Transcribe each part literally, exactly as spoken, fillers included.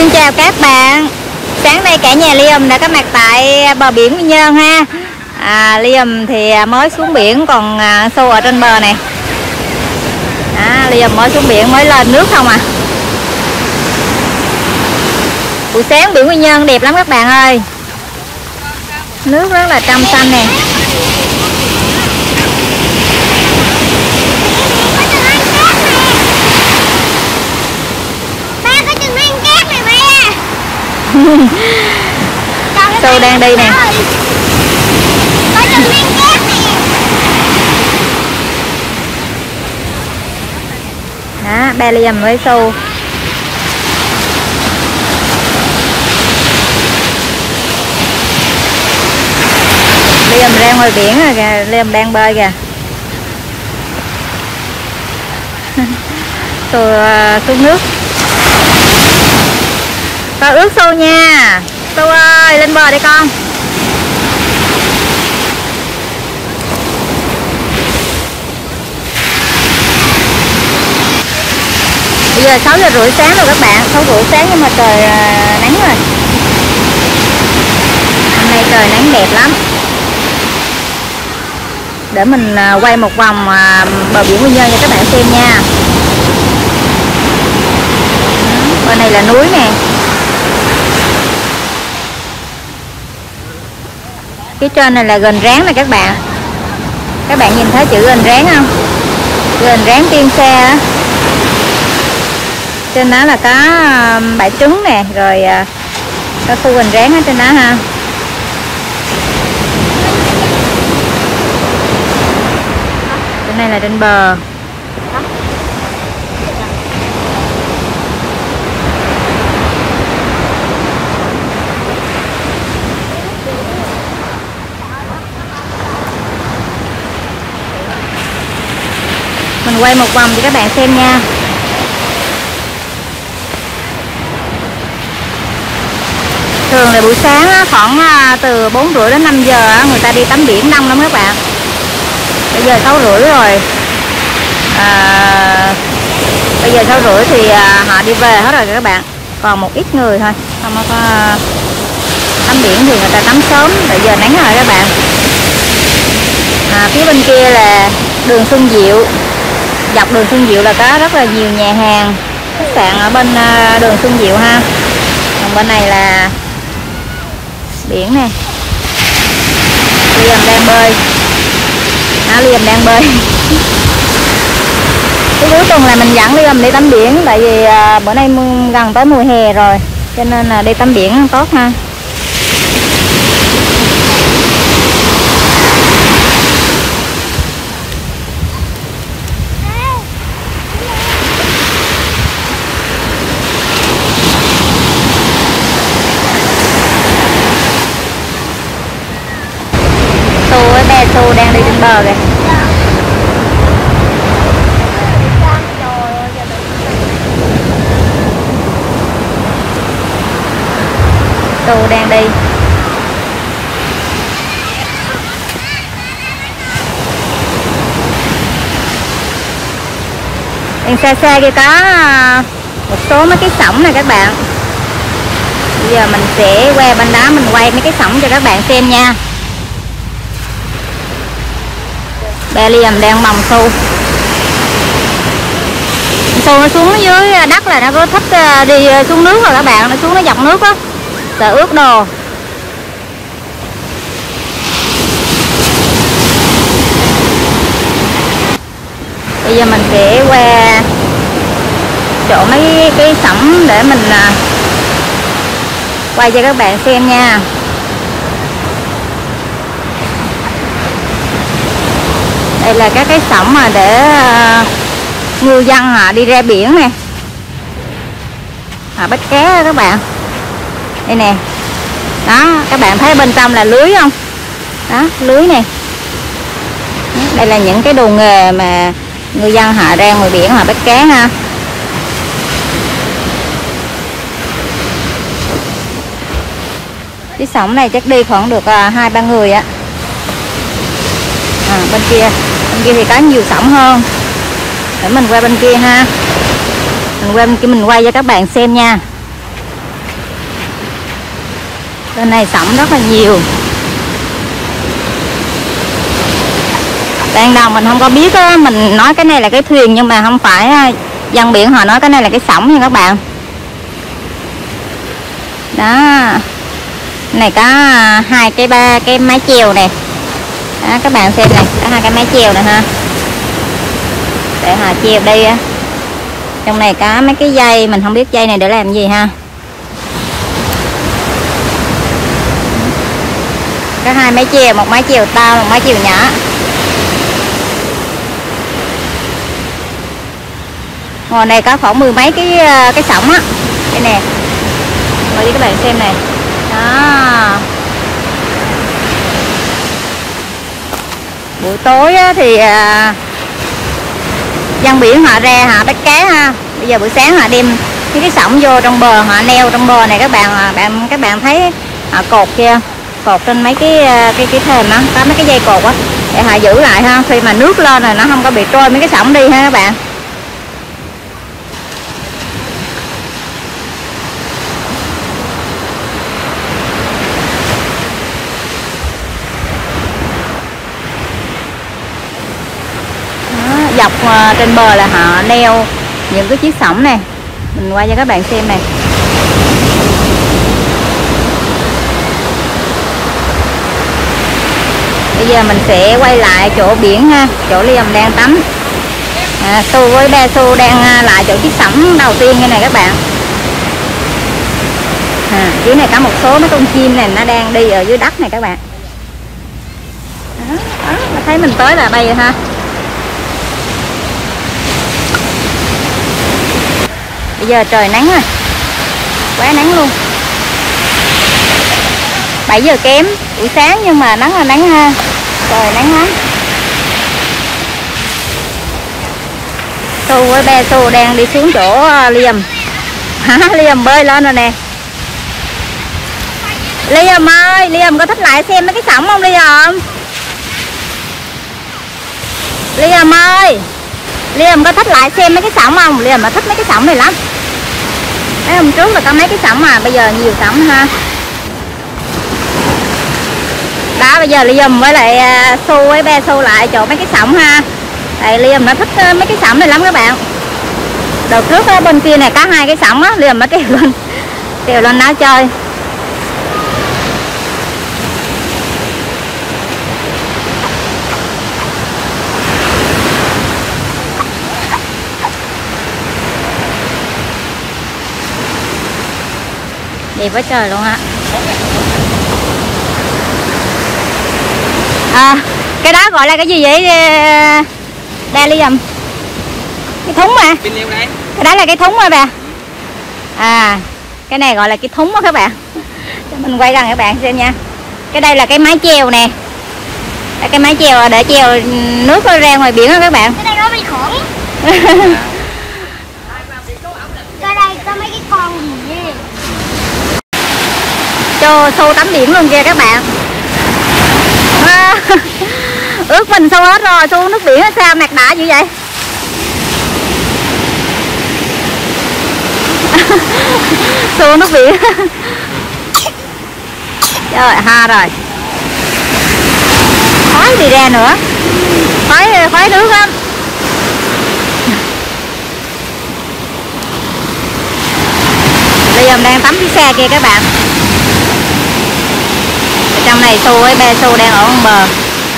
Xin chào các bạn. Sáng nay cả nhà Liam đã có mặt tại bờ biển Quy Nhơn ha. à, Liam thì mới xuống biển, còn Xu ở trên bờ này. à, Liam mới xuống biển, mới lên nước không à. Buổi sáng biển Quy Nhơn đẹp lắm các bạn ơi. Nước rất là trong xanh nè. Xu đang đi nè. Đó, ba Liam với Xu. Liam ra ngoài biển rồi kìa, Liam đang bơi kìa. Xu uh, xuống nước. Có ướt Xu nha. Xu ơi, lên bờ đi con. Bây giờ sáu giờ rưỡi sáng rồi các bạn. Sáu rưỡi sáng nhưng mà trời nắng rồi. Hôm nay trời nắng đẹp lắm. Để mình quay một vòng bờ biển Quy Nhơn cho các bạn xem nha. Bên này là núi nè. Phía trên này là Gành Ráng này các bạn. Các bạn nhìn thấy chữ Gành Ráng không? Gành Ráng Tiên Sa á. Trên đó là có bãi trứng nè, rồi có khu Gành Ráng ở trên đó ha. Trên này là trên bờ. Mình quay một vòng cho các bạn xem nha. Thường là buổi sáng á, khoảng từ bốn rưỡi đến năm giờ á, người ta đi tắm biển đông lắm các bạn. Bây giờ sáu rưỡi rồi. à, Bây giờ sáu rưỡi thì họ đi về hết rồi các bạn. Còn một ít người thôi. Không có tắm biển thì người ta tắm sớm. Bây giờ nắng rồi các bạn. à, Phía bên kia là đường Xuân Diệu. Dọc đường Xuân Diệu là có rất là nhiều nhà hàng, khách sạn ở bên đường Xuân Diệu ha. Còn bên này là biển nè. Liam đang bơi. Đó, Liam đang bơi. Cái cuối tuần là mình dẫn Liam đi tắm biển. Tại vì bữa nay gần tới mùa hè rồi, cho nên là đi tắm biển tốt ha. Xu đang đi trên bờ kìa. Xu đang đi. Đằng xa xa kia có một số mấy cái sổng này các bạn. Bây giờ mình sẽ qua bên đó, mình quay mấy cái sổng cho các bạn xem nha. Ba Liam đang mòng Xu. Xu nó xuống dưới đất là nó có thích đi xuống nước rồi các bạn. Nó xuống nó dọc nước á, sợ ướt đồ. Bây giờ mình sẽ qua chỗ mấy cái sổng để mình quay cho các bạn xem nha. Đây là các cái sổng mà để uh, ngư dân họ đi ra biển nè. Họ bắt cá các bạn. Đây nè. Đó, các bạn thấy bên trong là lưới không? Đó, lưới nè. Đây là những cái đồ nghề mà ngư dân họ ra ngoài biển họ bắt cá ha. Cái sổng này chắc đi khoảng được hai ba người á. À, bên kia bên kia thì có nhiều sổng hơn. Để mình qua bên kia ha. Mình qua bên kia mình quay cho các bạn xem nha. Bên này sẩm rất là nhiều. Ban đầu mình không có biết á, mình nói cái này là cái thuyền nhưng mà không phải, dân biển họ nói cái này là cái sổng nha các bạn. Đó. Này có hai cái ba cái mái chèo này. Đó, các bạn xem này, có hai cái mái chèo này ha. Để họ chèo đi á. Trong này có mấy cái dây, mình không biết dây này để làm gì ha. Có hai mái chèo, một mái chèo to, một mái chèo nhỏ. Ngoài này có khoảng mười mấy cái cái sổng á. Đây nè. Mời các bạn xem này. Đó. Buổi tối á, thì à, dân biển họ ra họ bắt cá ha. Bây giờ buổi sáng họ đem cái cái sổng vô trong bờ, họ neo trong bờ này các bạn, bạn các bạn thấy họ cột kia, cột trên mấy cái cái cái thềm đó, có mấy cái dây cột á để họ giữ lại ha, khi mà nước lên rồi nó không có bị trôi mấy cái sổng đi ha các bạn. Dọc trên bờ là họ neo những cái chiếc sổng này, mình quay cho các bạn xem này. Bây giờ mình sẽ quay lại chỗ biển ha, chỗ Liam đang tắm. à, Su với ba Su đang lại chỗ chiếc sổng đầu tiên như này các bạn. à, Dưới này có một số mấy con chim này nó đang đi ở dưới đất này các bạn. Đó, đó, thấy mình tới là bay rồi ha. Bây giờ trời nắng rồi, quá nắng luôn. Bảy giờ kém buổi sáng nhưng mà nắng là nắng ha, trời nắng lắm. Su với ba Su đang đi xuống chỗ Liam. Hả? Liam bơi lên rồi nè. Liam ơi, Liam có thích lại xem mấy cái sổng không Liam? Liam ơi, Liam có thích lại xem mấy cái sổng không? Liam mà thích mấy cái sổng này lắm. Mấy hôm trước là có mấy cái sổng mà bây giờ nhiều sổng ha. Đó, bây giờ Liam với lại Su với ba Su lại chỗ mấy cái sổng ha. Tại Liam nó thích mấy cái sổng này lắm các bạn. Đợt trước á, bên kia này có hai cái sổng á, Liam nó trèo lên trèo lên đó chơi. Đẹp quá trời luôn á. À, cái đó gọi là cái gì vậy Đa Liam? Cái thúng mà. Cái đó là cái thúng mà bà. À, cái này gọi là cái thúng đó các bạn. Cho mình quay gần các bạn xem nha. Cái đây là cái mái chèo nè. Đây, cái mái chèo để chèo nước ra ngoài biển đó các bạn. Cái đây nó bị khủng. Cái đây có mấy cái con gì vậy? Cho Su tắm biển luôn kìa các bạn. À, ướt mình Su hết rồi. Su nước biển sao mặt đỏ dữ vậy? Su nước biển. Trời ha rồi. Khói đi ra nữa. Khói khói nước lắm. Liam đang tắm chiếc xe kia các bạn. Trong này Su với ba Su đang ở bên bờ.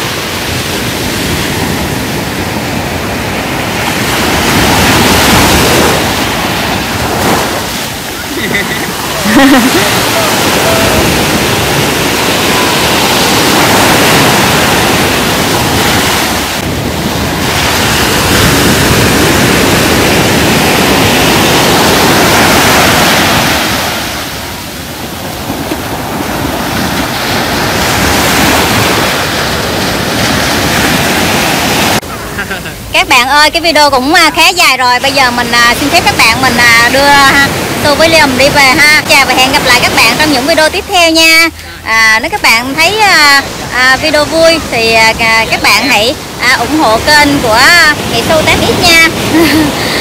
Các bạn ơi, cái video cũng khá dài rồi. Bây giờ mình xin phép các bạn mình đưa Su với Liam đi về ha. Chào và hẹn gặp lại các bạn trong những video tiếp theo nha. à, Nếu các bạn thấy à, à, video vui thì à, các bạn hãy à, ủng hộ kênh của Nghệ Su tám X nha.